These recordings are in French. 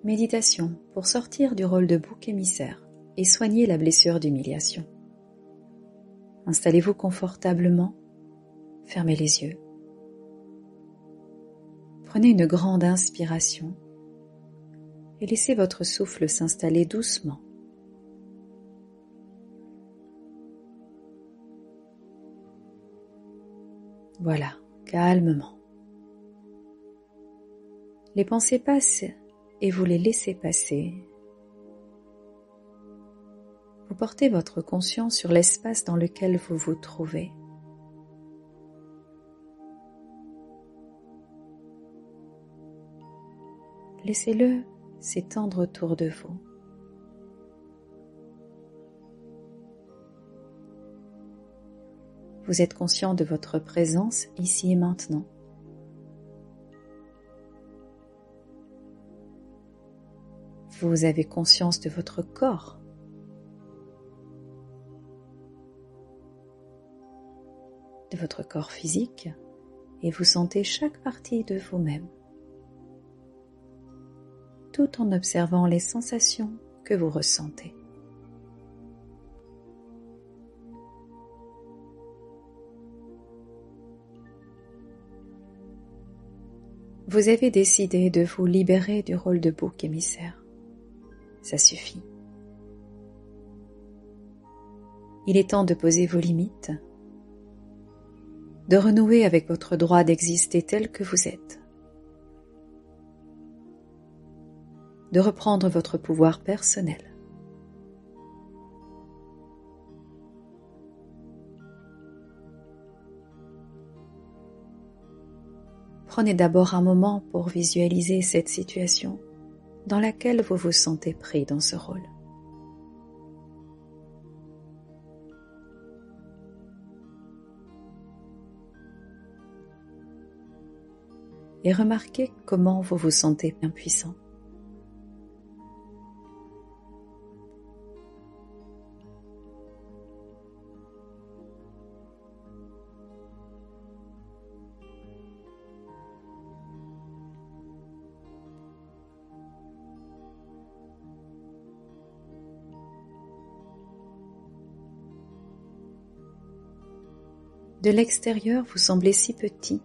Méditation pour sortir du rôle de bouc émissaire et soigner la blessure d'humiliation. Installez-vous confortablement, fermez les yeux. Prenez une grande inspiration et laissez votre souffle s'installer doucement. Voilà, calmement. Les pensées passent et vous les laissez passer. Vous portez votre conscience sur l'espace dans lequel vous vous trouvez. Laissez-le s'étendre autour de vous. Vous êtes conscient de votre présence ici et maintenant. Vous avez conscience de votre corps. De votre corps physique et vous sentez chaque partie de vous-même, tout en observant les sensations que vous ressentez. Vous avez décidé de vous libérer du rôle de bouc émissaire. Ça suffit. Il est temps de poser vos limites, de renouer avec votre droit d'exister tel que vous êtes, de reprendre votre pouvoir personnel. Prenez d'abord un moment pour visualiser cette situation dans laquelle vous vous sentez pris dans ce rôle. Et remarquez comment vous vous sentez impuissant. De l'extérieur, vous semblez si petit,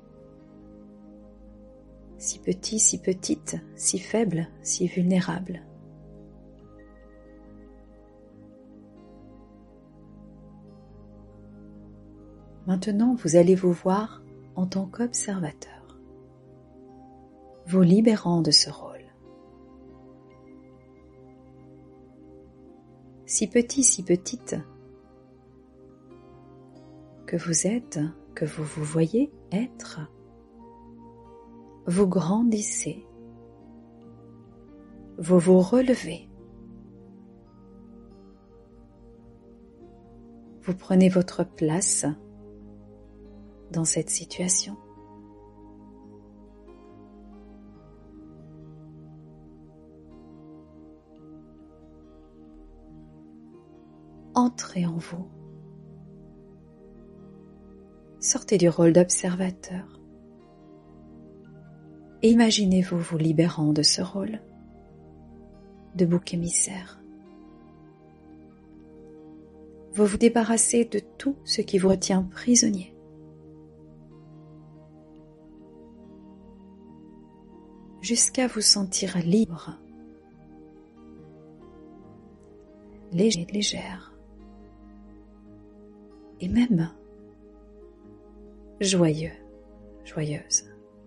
si petite, si faible, si vulnérable. Maintenant, vous allez vous voir en tant qu'observateur, vous libérant de ce rôle. Si petit, si petite que vous êtes, que vous vous voyez être, vous grandissez, vous vous relevez, vous prenez votre place dans cette situation. Entrez en vous. Sortez du rôle d'observateur et imaginez-vous vous libérant de ce rôle de bouc émissaire. Vous vous débarrassez de tout ce qui vous retient prisonnier. Jusqu'à vous sentir libre, léger, légère, et même joyeux, joyeuse.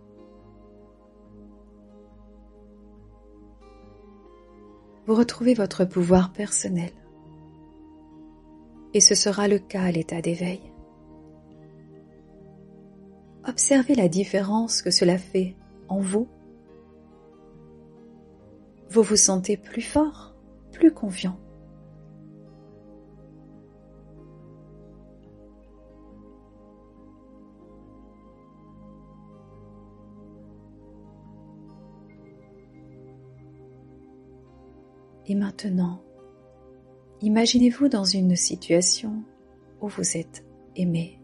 Vous retrouvez votre pouvoir personnel, et ce sera le cas à l'état d'éveil. Observez la différence que cela fait en vous. Vous vous sentez plus fort, plus confiant. Et maintenant, imaginez-vous dans une situation où vous êtes aimé,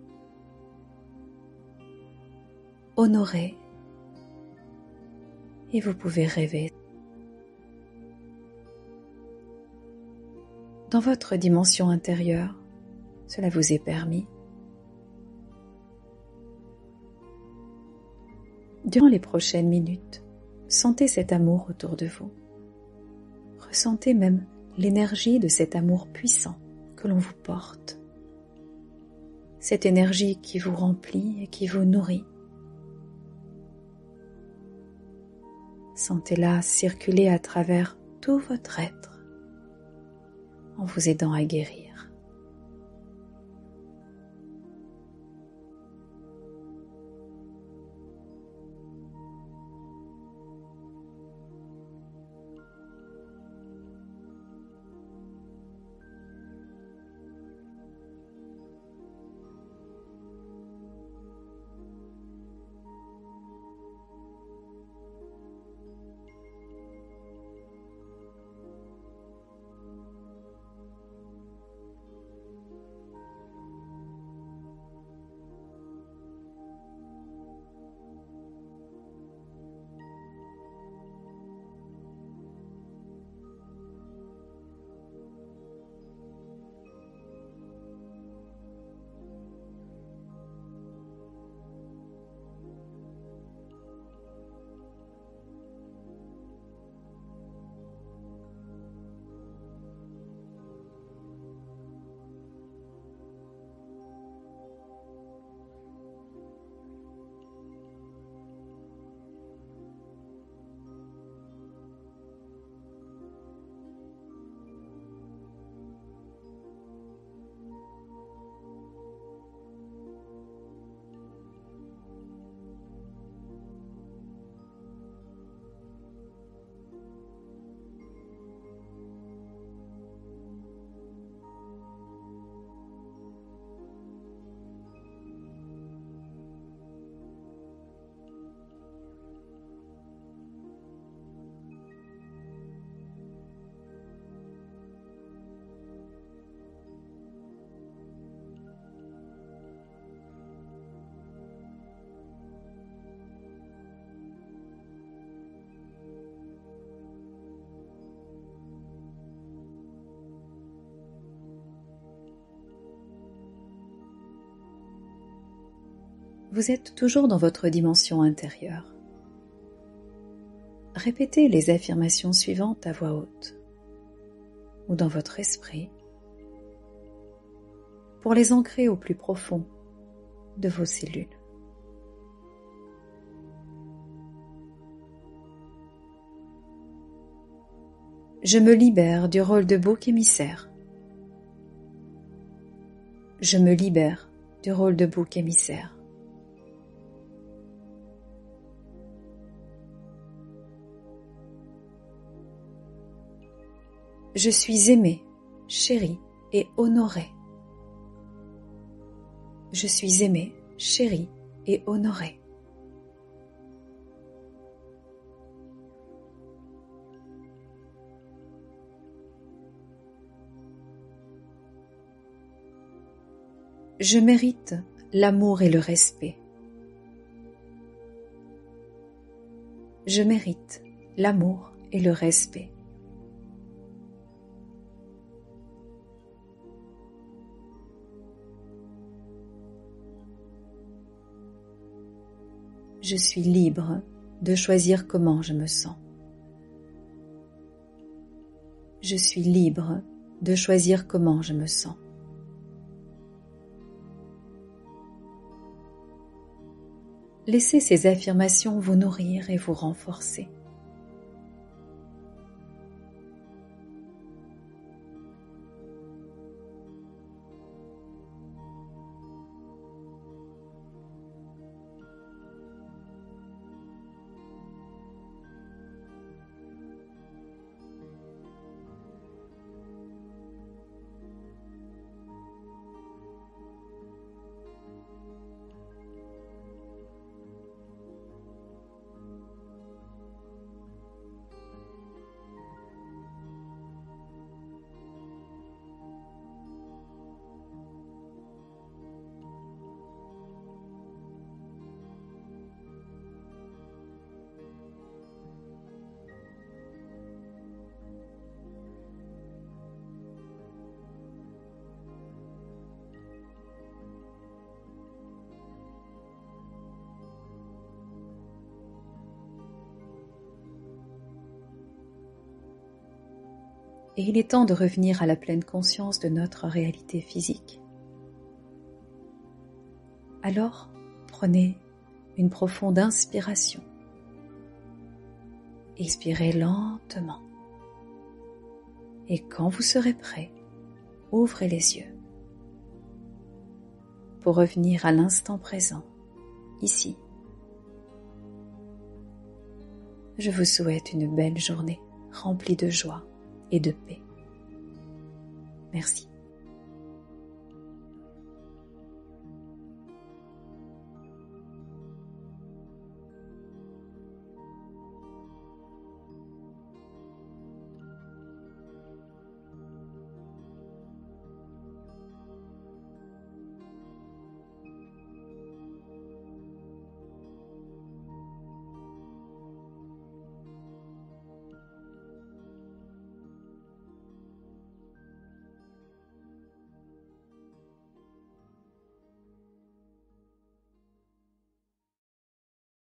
honoré, et vous pouvez rêver. Dans votre dimension intérieure, cela vous est permis. Durant les prochaines minutes, sentez cet amour autour de vous. Ressentez même l'énergie de cet amour puissant que l'on vous porte. Cette énergie qui vous remplit et qui vous nourrit. Sentez-la circuler à travers tout votre être en vous aidant à guérir. Vous êtes toujours dans votre dimension intérieure. Répétez les affirmations suivantes à voix haute ou dans votre esprit pour les ancrer au plus profond de vos cellules. Je me libère du rôle de bouc émissaire. Je me libère du rôle de bouc émissaire. Je suis aimé, chéri et honoré. Je suis aimé, chéri et honoré. Je mérite l'amour et le respect. Je mérite l'amour et le respect. Je suis libre de choisir comment je me sens. Je suis libre de choisir comment je me sens. Laissez ces affirmations vous nourrir et vous renforcer. et il est temps de revenir à la pleine conscience de notre réalité physique. Alors, prenez une profonde inspiration. Expirez lentement. Et quand vous serez prêt, ouvrez les yeux pour revenir à l'instant présent, ici. Je vous souhaite une belle journée remplie de joie et de paix. Merci.